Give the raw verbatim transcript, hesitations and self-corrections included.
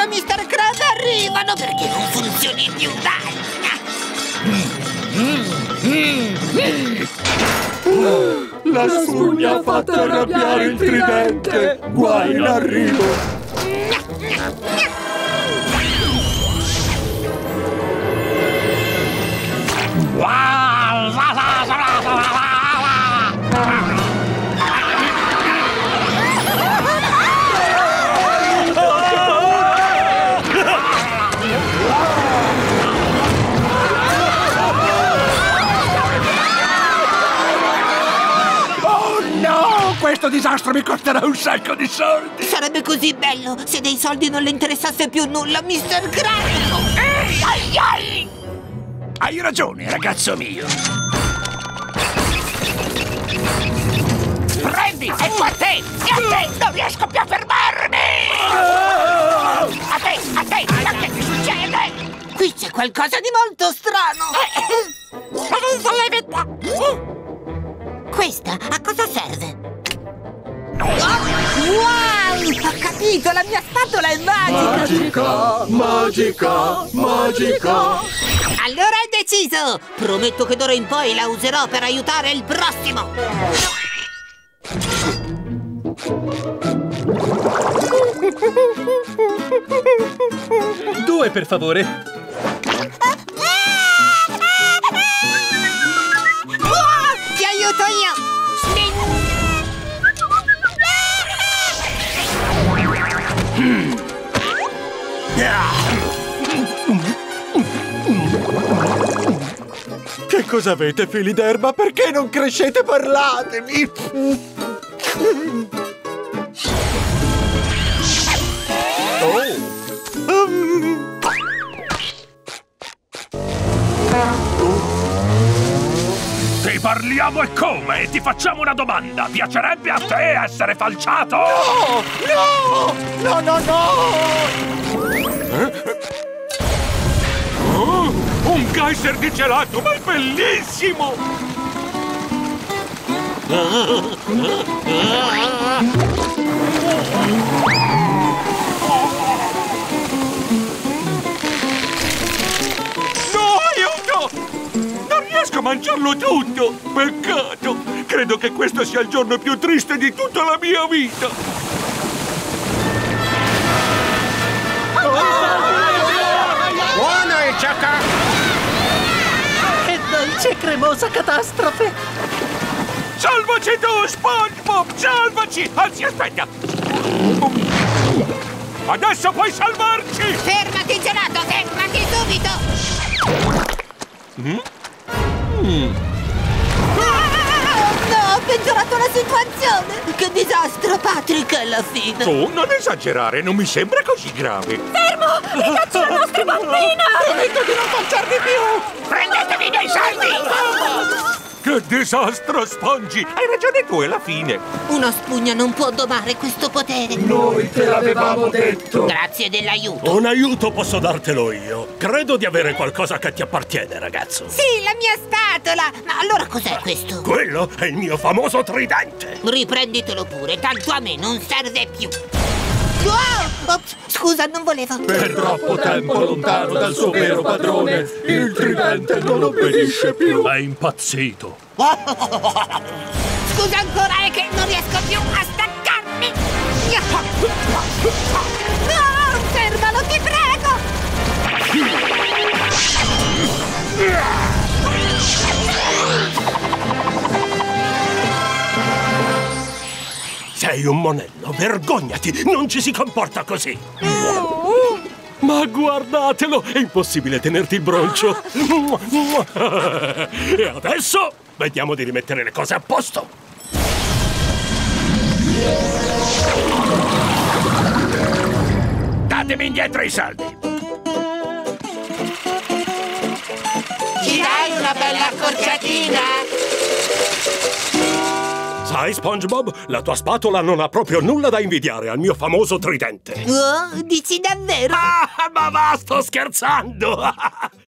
Nullo, mister Krabs arrivano perché non funzioni più, dai! La spugna ha fatto arrabbiare il tridente! Guai in arrivo! Questo disastro mi costerà un sacco di soldi! Sarebbe così bello se dei soldi non le interessasse più nulla, mister Krabs! Ehi, ai, ai! Hai ragione, ragazzo mio! Prendi! Ecco a te! E a te! Non riesco più a fermarmi! A te! A te! Ma che ti succede? Qui c'è qualcosa di molto strano! Questa a cosa serve? Wow! Ho capito! La mia spatola è magica! Magica! Magica! Magica! Allora è deciso! Prometto che d'ora in poi la userò per aiutare il prossimo! Due, per favore! Oh, ti aiuto io! Che cosa avete, fili d'erba? Perché non crescete? Parlatemi! Oh! Um. Ti parliamo e come? Ti facciamo una domanda! Piacerebbe a te essere falciato? No! No! No, no, no! Eh? Oh, un geyser di gelato, ma è bellissimo! No, aiuto! Non riesco a mangiarlo tutto! Peccato! Credo che questo sia il giorno più triste di tutta la mia vita! Buono il gioco! Che dolce cremosa catastrofe! Salvaci tu, SpongeBob! Salvaci! Anzi, aspetta! Adesso puoi salvarci! Fermati, gelato! Fermati subito! Mm? Mm. Ah, no, ho peggiorato la situazione! Che disastro, Patrick, alla fine! Tu non esagerare, non mi sembra così grave! Fermo! Mi cacci la nostra bambina! Prometto di non falciarvi più! Prendetevi i miei soldi! Che disastro, Spongy! Hai ragione tu, è la fine! Una spugna non può domare questo potere! Noi te l'avevamo detto! Grazie dell'aiuto! Un aiuto posso dartelo io. Credo di avere qualcosa che ti appartiene, ragazzo. Sì, la mia spatola! Ma allora cos'è questo? Quello è il mio famoso tridente. Riprenditelo pure, tanto a me non serve più! Oh! Ops, scusa, non volevo! Per troppo tempo lontano dal suo vero padrone, il tridente non obbedisce più! È impazzito! Scusa ancora, è che non riesco più a staccarmi! No! Fermalo, ti prego! Sei un monello, vergognati! Non ci si comporta così! Ma guardatelo! È impossibile tenerti il broncio! E adesso vediamo di rimettere le cose a posto! Datemi indietro i soldi! Ci dai una bella accorciatina? Sai, SpongeBob, la tua spatola non ha proprio nulla da invidiare al mio famoso tridente. Oh, dici davvero? Ah, ma va, sto scherzando!